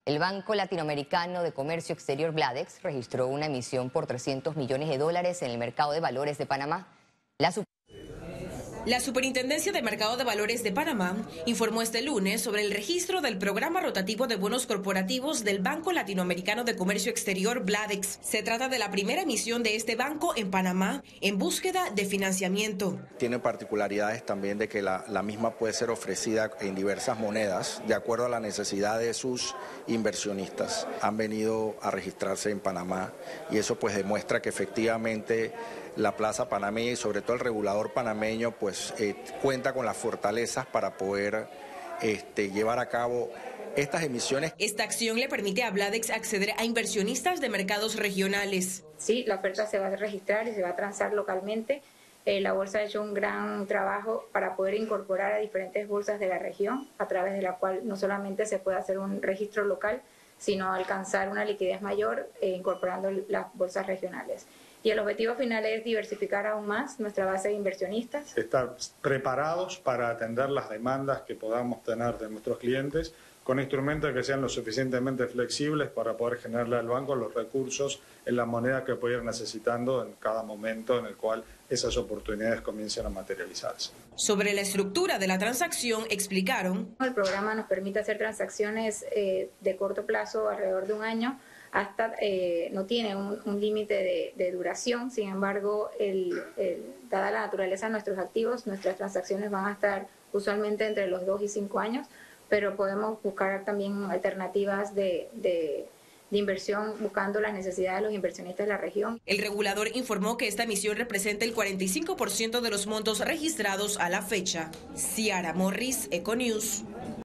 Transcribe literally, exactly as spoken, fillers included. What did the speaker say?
El Banco Latinoamericano de Comercio Exterior Bladex registró una emisión por trescientos millones de dólares en el mercado de valores de Panamá. La La Superintendencia de Mercado de Valores de Panamá informó este lunes sobre el registro del programa rotativo de bonos corporativos del Banco Latinoamericano de Comercio Exterior Bladex. Se trata de la primera emisión de este banco en Panamá en búsqueda de financiamiento. Tiene particularidades también de que la, la misma puede ser ofrecida en diversas monedas de acuerdo a la necesidad de sus inversionistas. Han venido a registrarse en Panamá y eso pues demuestra que efectivamente la plaza panameña y sobre todo el regulador panameño pues eh, cuenta con las fortalezas para poder este, llevar a cabo estas emisiones. Esta acción le permite a Bladex acceder a inversionistas de mercados regionales. Sí, la oferta se va a registrar y se va a transar localmente. Eh, la bolsa ha hecho un gran trabajo para poder incorporar a diferentes bolsas de la región, a través de la cual no solamente se puede hacer un registro local, sino alcanzar una liquidez mayor eh, incorporando las bolsas regionales. Y el objetivo final es diversificar aún más nuestra base de inversionistas. Estar preparados para atender las demandas que podamos tener de nuestros clientes con instrumentos que sean lo suficientemente flexibles para poder generarle al banco los recursos en la moneda que pueda ir necesitando en cada momento en el cual esas oportunidades comiencen a materializarse. Sobre la estructura de la transacción explicaron. El programa nos permite hacer transacciones eh, de corto plazo, alrededor de un año, hasta eh, no tiene un, un límite de, de duración. Sin embargo, el, el, dada la naturaleza de nuestros activos, nuestras transacciones van a estar usualmente entre los dos y cinco años, pero podemos buscar también alternativas de, de, de inversión buscando las necesidades de los inversionistas de la región. El regulador informó que esta emisión representa el cuarenta y cinco por ciento de los montos registrados a la fecha. Ciara Morris, Econews.